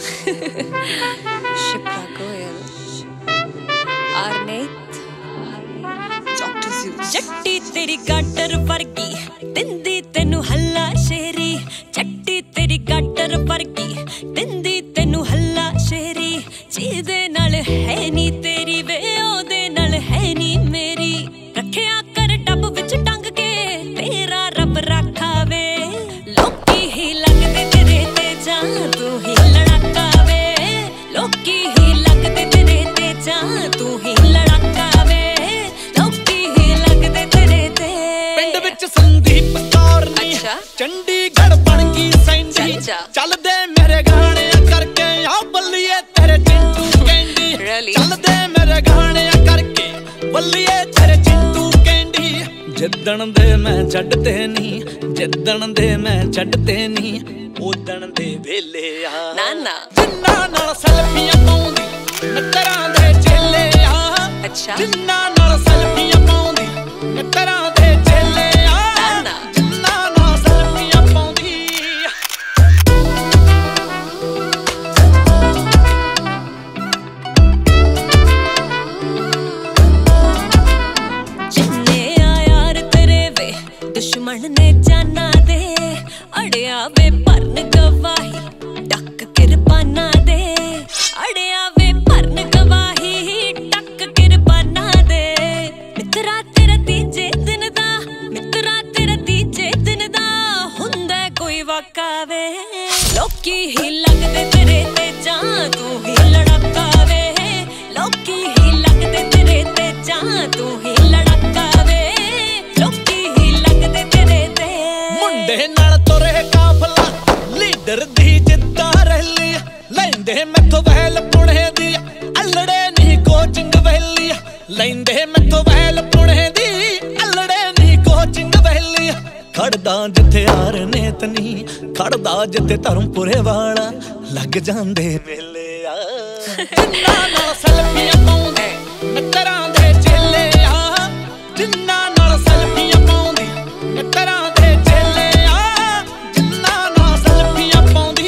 Shipra Goyal, Arnett, Dr. Zeus. Jatti तेरी गाटर वर्गी दिंदी तेनू हल्ला शेरी, जट्टी तेरी गाटर वर्गी दिंदी तेनू हल्ला शेरी। जीदे नाल है नी तेरी वे ओदे नाल है नी मेरी, रखिया कर डब विच टंग के तेरा रब राखा वे। लोकी ही लगदे तेरे ते जां तू ही लड़ाका वे, लोकी ही लगदे तेरे ते जां तू ही लड़ाका वे, लोकी ही लगदे तेरे ते। पिंड विच संदीप कौर नी चंडीगढ़ बन गई सैंडी, चलदे मेरे गाने करके आ बल्लिए तेरे चिंटू कैंडी। चलदे मेरे गाने करके बल्लिए तेरे चिंटू कैंडी। जिद्दण दे मैं छड्डते नी, जिद्दण दे मैं छड्डते नी, उदण दे वेले आ नाना जिन्ना नाल सेल्फियां पाउंदी मित्तरां दे चेले आ। अच्छा जिन्ना नाल सेल्फियां पाउंदी मित्तरां दे चेले आ। नाना जिन्ना नाल सेल्फियां पाउंदी। जिन्ने आ यार तेरे वे दुश्मन ने जाना दे, अड़िया वे भरन गवाही टक किरपाना दे, अड़िया वे भरन गवाही टक किरपाना दे। मित्रा तेरा तीजे दिन दा, मित्रा तेरा तीजे दिन दा हुंदा कोई वाका वे। लोकी ही लगदे तेरे ते जां तू ही लड़ाका वे, लोकी ही लगदे तेरे ते जां तू ही लड़ाका वे, लोकी ही लगदे तेरे ते। मुंडे नाल तुरे काफला लीडर दी जिद्दां रैली, लैंदे मैथों वैल पुणे दी अल्लड़े नी कोचिंग वैली। लैंदे मैथों वैल पुणे दी अल्लड़े नी कोचिंग वैली। खड़दा जिथे यार नेत नी, खड़दा जिथे धर्मपुरे वाला, लग जांदे मेले आ। जिन्ना नाल सेल्फियां पाउंदे मित्तरां दे चेले आ, जिन्ना नाल सेल्फियां पाउंदी मित्तरां दे चेले आ, जिन्ना नाल सेल्फियां पाउंदी।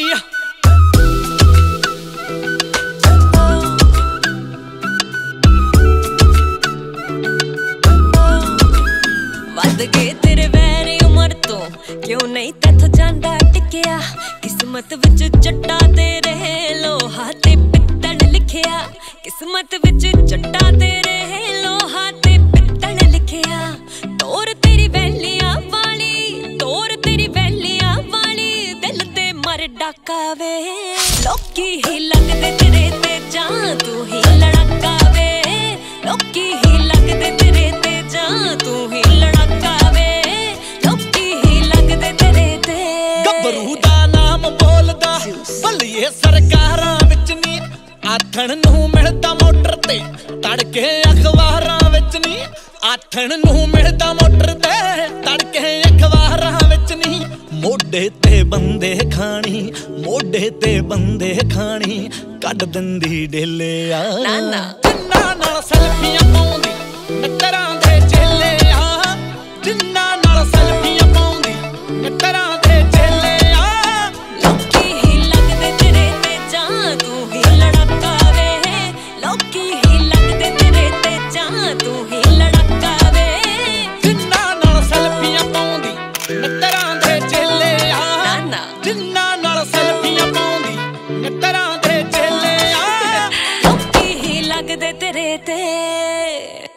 वध गए तेरे वैरी उमर तो क्यों नहीं तैथों जांदा टिकिया, किस्मत विच जट्टा तेरे लोहा ते पित्तल लिखिया, किस्मत विच जट्टा तेरे लोहा ते पित्तल लिखिया। तोर तेरी वैलियां वाली, तोर तेरी वैलियां वाली, दिल ते मर डाका वे। लोकी ही लगदे तेरे ते जां तू ही लड़ाका वे, लोकी ही लगदे तेरे ते जां तू ही लड़ाका वे, लोकी ही लगदे तेरे ते। गबरू दा नाम बोलदा भलिए सरकारां विच नी, आथण नूं मिलदा मोटर ते तड़के अखबारां विच नी, आथण नूं मिलदा मोटर ते तड़के अखबारां विच नी। मोढे ते बंदे खानी, मोढे ते बंदे खानी, कढ दिंदी डेले आ। नाना जिन्ना नाल सेल्फियां पाउंदी मित्तरां दे चेले आ, जिन्ना नाल सेल्फियां पाउंदी मित्तरां दे चेले आ। लोकी ही लगदे तेरे ते जां तू ही लड़ाका वे, लोकी ही लगदे तेरे ते जां तू ही लड़ाका वे। जिन्ना नाल सेल्फियां पाउंदी मित्तरां दे चेले आ, नाना जिन्ना नाल सेल्फियां पाउंदी मित्तरां दे चेले आ। लोकी ही लगदे तेरे ते।